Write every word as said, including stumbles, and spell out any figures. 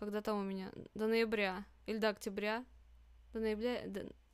Когда там у меня? До ноября. Или до октября? До ноября, до,